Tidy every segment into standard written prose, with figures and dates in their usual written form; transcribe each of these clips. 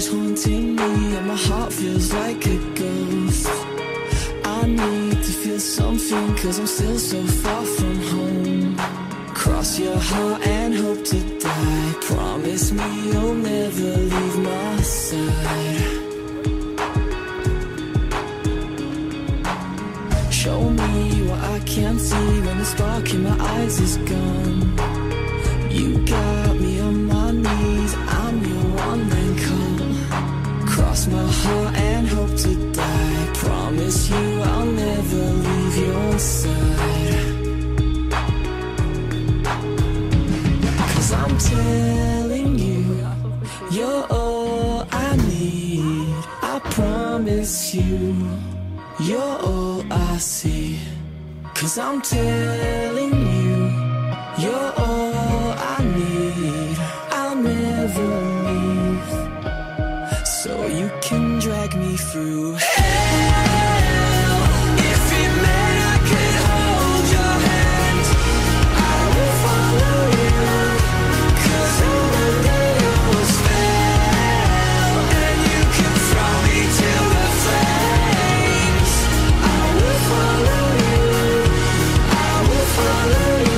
keeps haunting me, and my heart feels like a ghost. I need to feel something, cause I'm still so far from home. Cross your heart and hope to die. Promise me you'll never leave my side. Show me what I can't see when the spark in my eyes is gone. You got me on my knees, I'm your one man call. Cross my heart and hope to die. Promise you I'll never leave your side. Cause I'm telling you, you're all I need. I promise you, you're all I see. Cause I'm telling you, you're all I need. I'll never leave, so you can drag me through hell. If it meant I could hold your hand, I will follow you. Cause I'm under your spell, and you can throw me to the flames. I will follow you, I will follow you.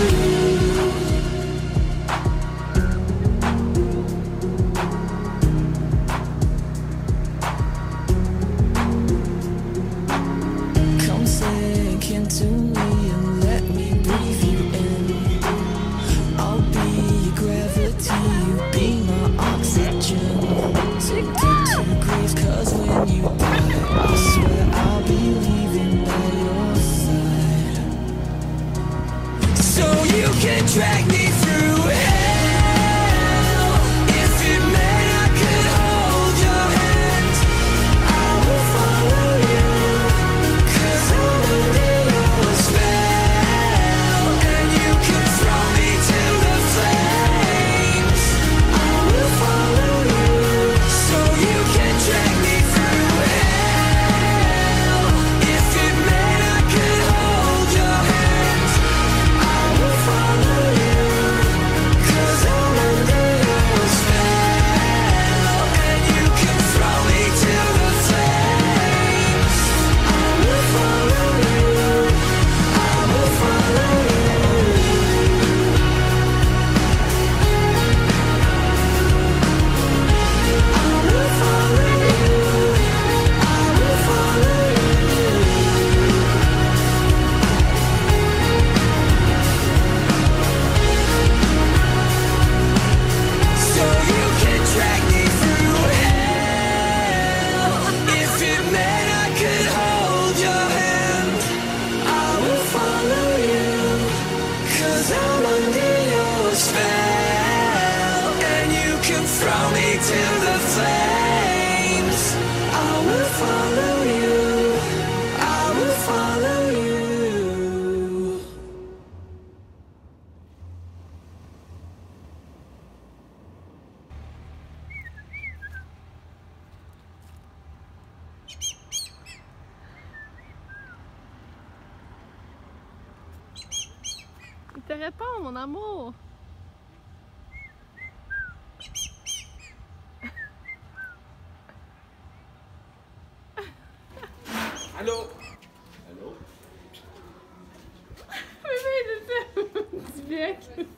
Come sink into me and let me breathe you in. I'll be your gravity, you be my oxygen. Addicted to grief, cause when you die, I swear I'll be leaving by your side. So you can drag me through hell. If it meant I could hold your hand, I will follow you. Cause I'm under your spell, and you can throw me to the flames. I will follow you, so you can drag me through hell. If it meant I could hold your hand, I will follow you. Cause I'm under your spell, and you can throw me to the flames. I will follow you, I will follow you. I will follow you, I will follow you. So you can drag me through hell. If it meant I could hold your hand, I will follow you. Cause I'm under your spell, and you can throw me to the flames. I will follow you, I will follow you. Il te répond, mon amour. Allô? Allô? Bébé, c'est ça. Du bien.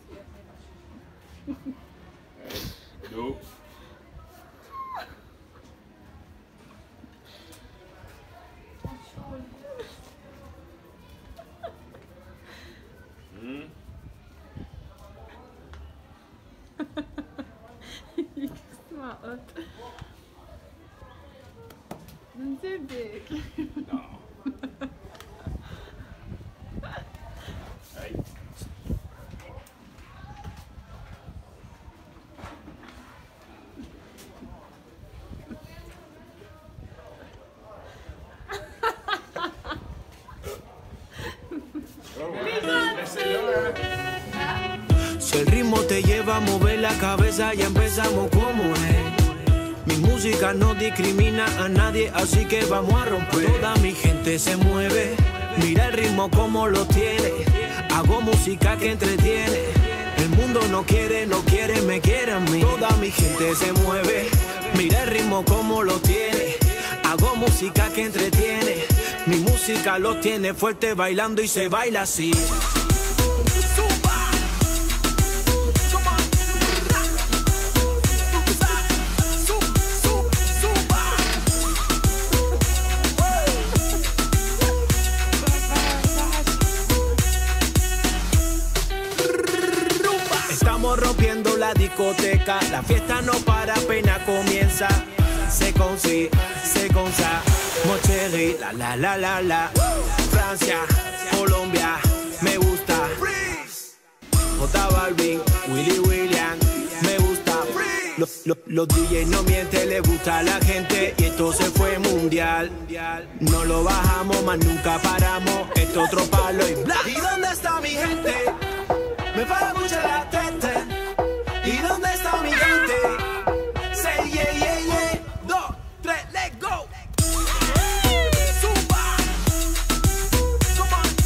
Allô? Il est extrêmement hot. C'est big. Non. Hey. Si el ritmo te lleva a mover la cabeza, ya empezamos como es. Mi música no discrimina a nadie, así que vamos a romper. Toda mi gente se mueve, mira el ritmo como lo tiene. Hago música que entretiene. El mundo no quiere, me quiere a mí. Toda mi gente se mueve, Mira el ritmo como lo tiene. Hago música que entretiene. Mi música lo tiene fuerte bailando y se baila así. Estamos rompiendo la discoteca, la fiesta no para, apenas comienza. C'est comme si, mon chéri, la la la la la. Francia, Colombia, me gusta. J Balvin, Willy William, me gusta. Los DJs no mienten, les gusta a la gente y esto se fue mundial. No lo bajamos, más nunca paramos, esto otro palo y bla. ¿Y dónde está mi gente? Me para mucho la tete. ¿Y dónde está mi gente? Say yeah, yeah, yeah. 2, 3, let's go. Zumba. Come on.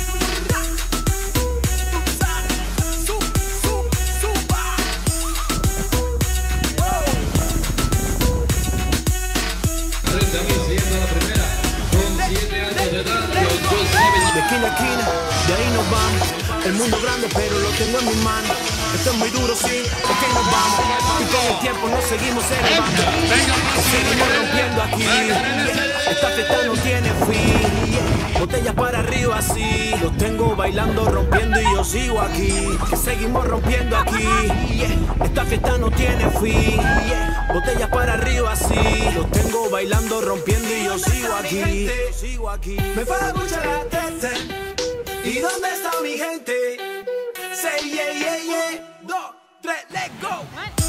Zumba. También siguiendo la primera, con 7 años de edad, los dos saben. De esquina a esquina, de ahí nos vamos. El mundo grande, pero lo tengo en mis manos. Esto es muy duro, sí, ok, nos vamos. Y con el tiempo nos seguimos elevando. Nos seguimos rompiendo aquí. Esta fiesta no tiene fin. Botellas para arriba, así. Los tengo bailando, rompiendo y yo sigo aquí. Que seguimos rompiendo aquí. Esta fiesta no tiene fin. Botellas para arriba, así. Los tengo bailando, rompiendo y yo sigo aquí. Me para mucho la tete. ¿Y dónde está mi gente? Say yeah, yeah, yeah. 2, 3, let's go.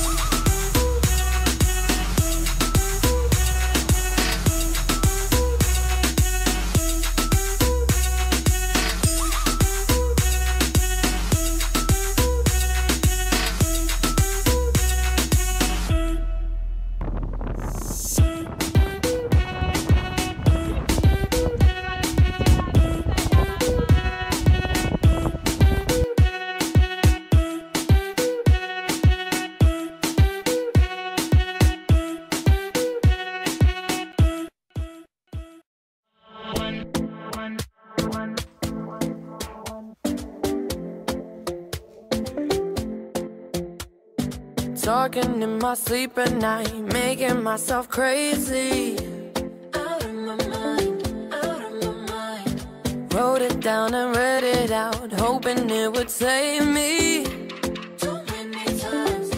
Talking in my sleep at night, making myself crazy. Out of my mind, out of my mind. Wrote it down and read it out, hoping it would save me. Too many times,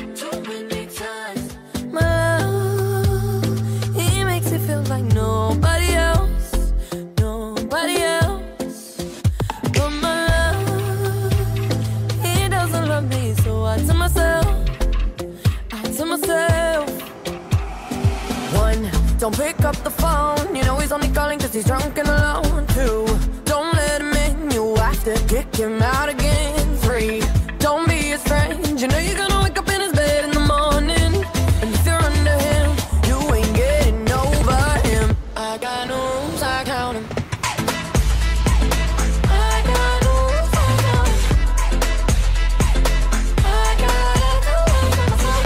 my love, he makes it feel like nobody else, nobody else. But my love, he doesn't love me, so I tell myself, one, don't pick up the phone. You know he's only calling cause he's drunk and alone. 2, don't let him in. You have to kick him out again. 3, don't be his friend. You know you're gonna wake up in his bed in the morning. And if you're under him, you ain't getting over him. I got no rules, I count him. I got no rules, I count him. I gotta do it for myself.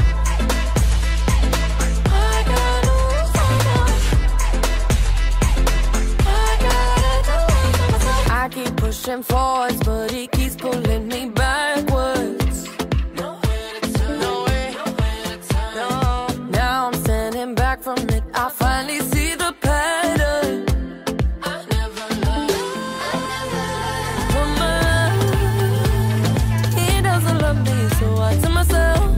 I keep pushing forwards, but he keeps pulling me backwards. Nowhere to turn, nowhere to turn. No. Now I'm standing back from it. I finally see the pattern. I never loved. For my love, he doesn't love me, so I tell myself,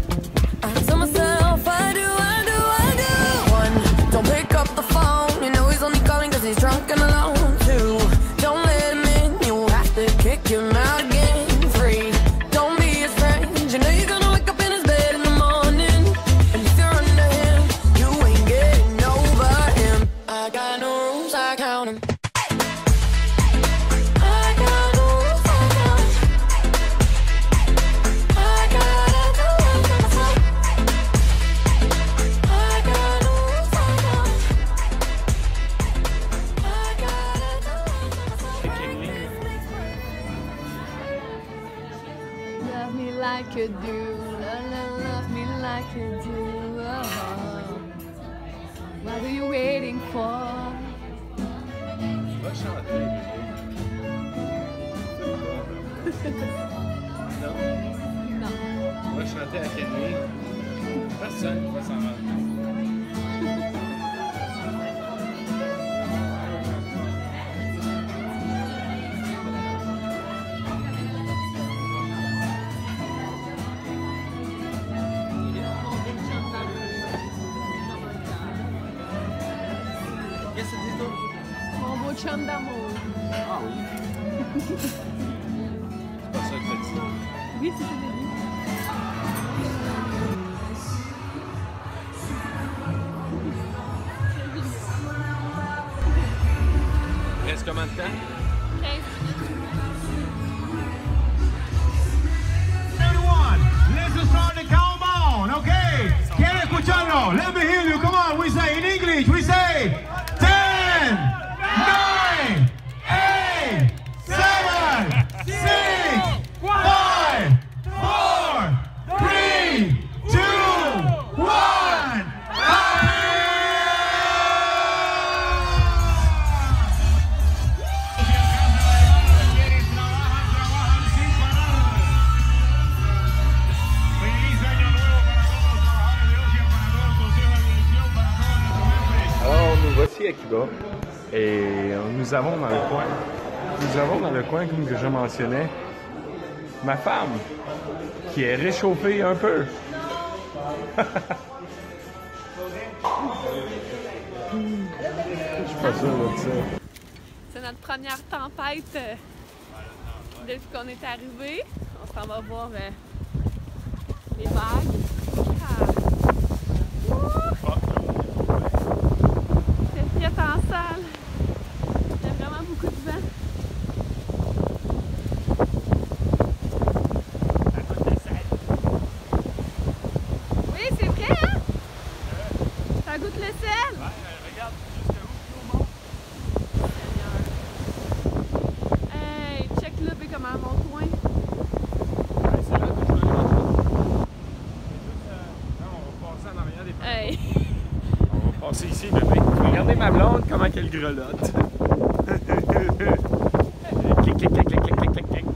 I do. 1, don't pick up the phone. You know he's only calling cause he's drunk and alone. 2, don't let him in. You have to kick him out again. 3, don't be his friend. You know you're gonna wake up in his bed in the morning. And if you're under him, you ain't getting over him. I fort. Va chanter, non? Non. On va chanter à Kenny. Personne va s'en rendre. Qu'est-ce que c'est toi? Mon beau chum d'amour. Ah oui. C'est pas ça que t'as dit. Oui, c'est ce que j'ai dit. Reste combien de temps? 15 minutes. Everyone, let's start the countdown, okay? ¿Quieren escucharlo? Let me hear you. Come on, we say in English, we say 10, 9, 8, 7, 6, 5, 4, 3, 2, 1. Alors, nous voici à Cuba et nous avons dans le coin, comme que je mentionnais, ma femme qui est réchauffée un peu. Je suis pas sûr de ça. C'est notre première tempête depuis qu'on est arrivé. On s'en va voir les vagues. Ah. C'est friette en salle. Il y a vraiment beaucoup de vent. Oui, c'est vrai, hein? Ça goûte le sel? Regarde jusqu'où tout Seigneur. Hey, check là, puis comment mon coin. c'est là que je vais aller. On va passer en arrière des parents. Hey. On va passer ici, bébé. Regardez ma blonde, comment qu'elle grelotte. Clic, clic, clic, clic, clic, clic, clic, clic.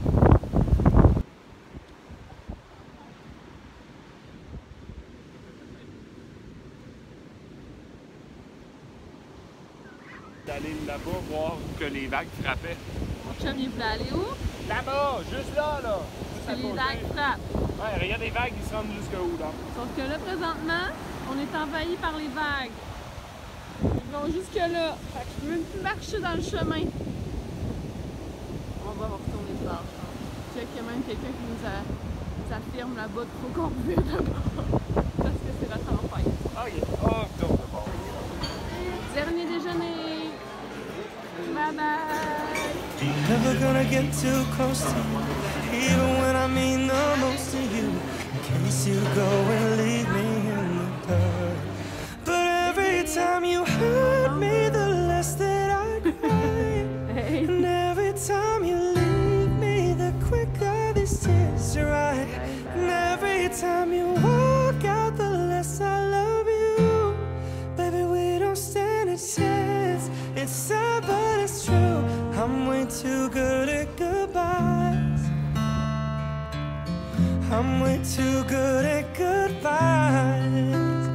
D'aller là-bas voir que les vagues frappaient. Mon chum, il voulait aller où? Là-bas, juste là, là. Juste à Les côté. vagues frappent. Ouais, regarde les vagues, ils se rendent jusqu'où, là? Sauf que là, présentement, on est envahi par les vagues. Ils vont jusque là. Fait que je peux même plus marcher dans le chemin. On va retourner de bord. Il y a même quelqu'un qui nous affirme là-bas qu'il faut qu'on revire d'abord. Parce que c'est la tempête. Ah, il est hors de bord. Dernier déjeuner. Bye bye. Never gonna get too close to you, even when I mean the most to you. In case you go and leave me in the dark. But every time you hurt me, the less that I cry. Hey. And every time you leave me, the quicker these tears dry. And every time you walk out, the less I love you. Baby, we don't stand a chance. It's sad, but it's true. I'm way too good at goodbyes. I'm way too good at goodbyes.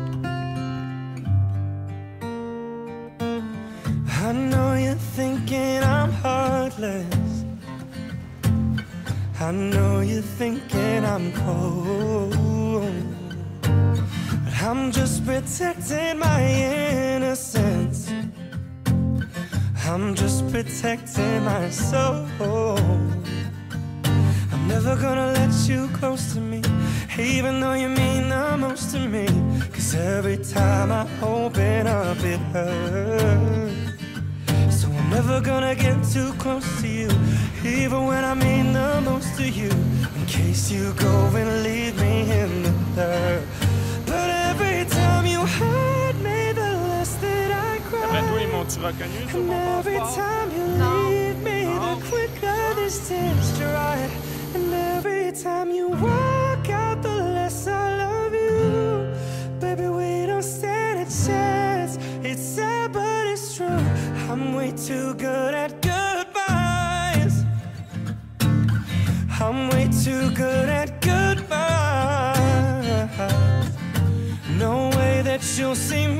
I know you're thinking I'm heartless. I know you're thinking I'm cold. But I'm just protecting my innocence. I'm just protecting my soul. I'm never gonna let you close to me, even though you mean the most to me. 'Cause every time I open up it hurts. So I'm never gonna get too close to you, even when I mean the most to you. In case you go and leave me in the dirt. But every time you hurt me, the less that I cry. Après toi, ils m'ont-tu reconnu sur And mon every passeport? time you No. leave me, No. the quicker this tears dry. And every time you walk out, the less I love you. Baby, we don't stand a chance. It's sad, but it's you seem